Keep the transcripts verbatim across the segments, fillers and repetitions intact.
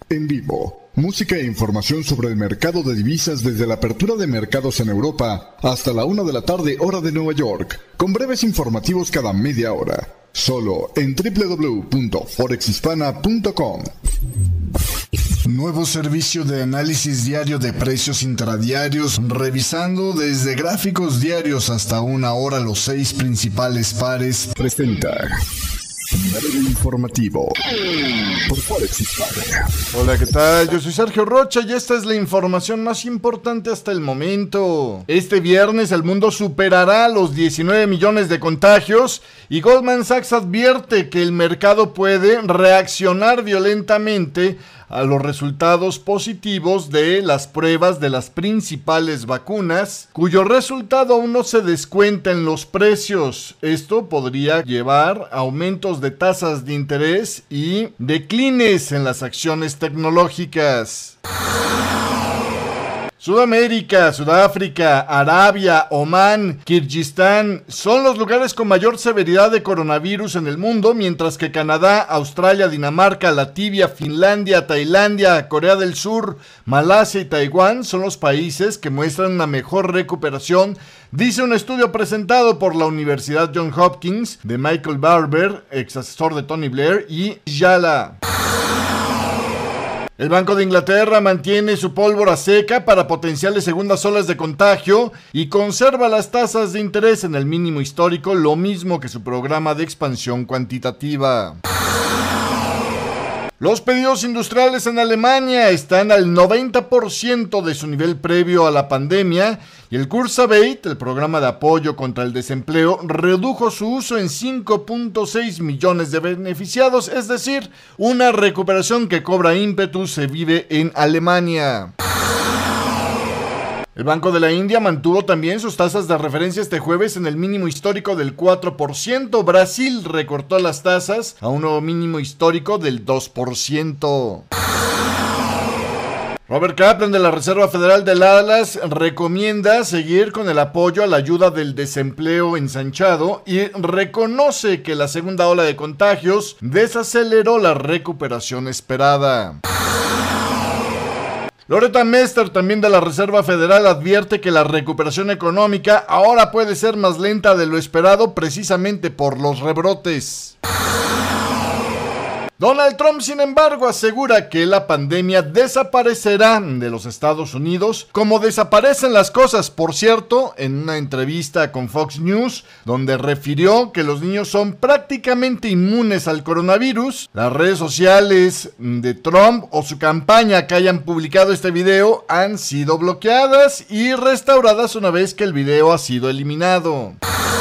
En vivo, música e información sobre el mercado de divisas desde la apertura de mercados en Europa hasta la una de la tarde hora de Nueva York, con breves informativos cada media hora, solo en doble u doble u doble u punto forex hispana punto com. Nuevo servicio de análisis diario de precios intradiarios, revisando desde gráficos diarios hasta una hora los seis principales pares. Presenta breve informativo por Forex Hispana. Hola, ¿qué tal? Yo soy Sergio Rocha y esta es la información más importante hasta el momento. Este viernes el mundo superará los diecinueve millones de contagios y Goldman Sachs advierte que el mercado puede reaccionar violentamente a los resultados positivos de las pruebas de las principales vacunas, cuyo resultado aún no se descuenta en los precios. Esto podría llevar a aumentos de tasas de interés y declines en las acciones tecnológicas. Sudamérica, Sudáfrica, Arabia, Omán, Kirguistán son los lugares con mayor severidad de coronavirus en el mundo, mientras que Canadá, Australia, Dinamarca, Latvia, Finlandia, Tailandia, Corea del Sur, Malasia y Taiwán son los países que muestran una mejor recuperación, dice un estudio presentado por la Universidad Johns Hopkins de Michael Barber, ex asesor de Tony Blair, y Yala. El Banco de Inglaterra mantiene su pólvora seca para potenciales segundas olas de contagio y conserva las tasas de interés en el mínimo histórico, lo mismo que su programa de expansión cuantitativa. Los pedidos industriales en Alemania están al noventa por ciento de su nivel previo a la pandemia y el Kurzarbeit, el programa de apoyo contra el desempleo, redujo su uso en cinco punto seis millones de beneficiados, es decir, una recuperación que cobra ímpetu se vive en Alemania. El Banco de la India mantuvo también sus tasas de referencia este jueves en el mínimo histórico del cuatro por ciento. Brasil recortó las tasas a un nuevo mínimo histórico del dos por ciento. Robert Kaplan de la Reserva Federal de Dallas recomienda seguir con el apoyo a la ayuda del desempleo ensanchado y reconoce que la segunda ola de contagios desaceleró la recuperación esperada. Loretta Mester, también de la Reserva Federal, advierte que la recuperación económica ahora puede ser más lenta de lo esperado precisamente por los rebrotes. Donald Trump, sin embargo, asegura que la pandemia desaparecerá de los Estados Unidos, como desaparecen las cosas, por cierto, en una entrevista con Fox News, donde refirió que los niños son prácticamente inmunes al coronavirus. Las redes sociales de Trump o su campaña que hayan publicado este video han sido bloqueadas y restauradas una vez que el video ha sido eliminado.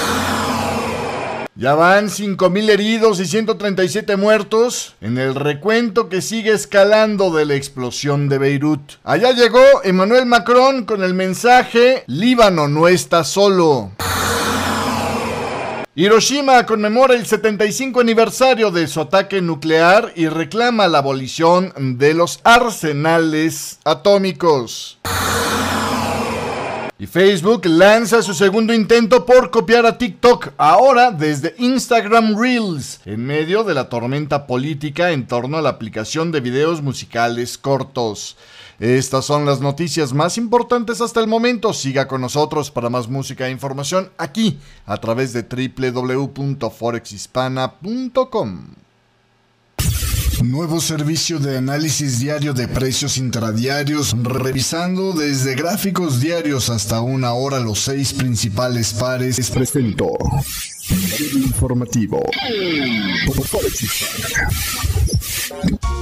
Ya van cinco mil heridos y ciento treinta y siete muertos en el recuento que sigue escalando de la explosión de Beirut. Allá llegó Emmanuel Macron con el mensaje: Líbano no está solo. Hiroshima conmemora el setenta y cinco aniversario de su ataque nuclear y reclama la abolición de los arsenales atómicos. Y Facebook lanza su segundo intento por copiar a TikTok, ahora desde Instagram Reels, en medio de la tormenta política en torno a la aplicación de videos musicales cortos. Estas son las noticias más importantes hasta el momento. Siga con nosotros para más música e información aquí, a través de doble u doble u doble u punto forex hispana punto com. Nuevo servicio de análisis diario de precios intradiarios, revisando desde gráficos diarios hasta una hora los seis principales pares. Presentó informativo por Forex Hispana.